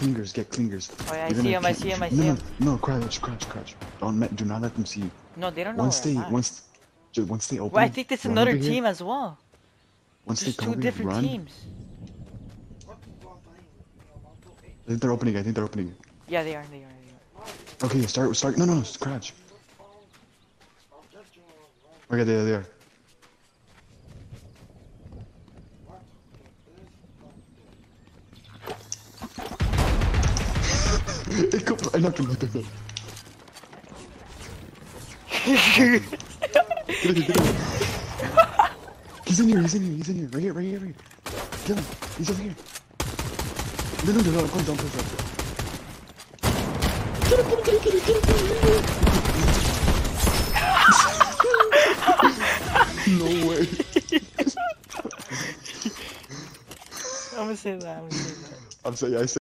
clingers, get clingers. Oh yeah, I see him, I see him, I see him. No, crouch. Do not let them see you. No, they don't know where I'm at. Once they open. Well, I think there's another team as well. There's two different teams. I think they're opening. Yeah, they are. Okay, start. No, crouch. Okay, there they are. I knocked him. Get him. He's in here. Right here. Kill him. He's over here. No, don't push up. No way. I'm gonna say that. I said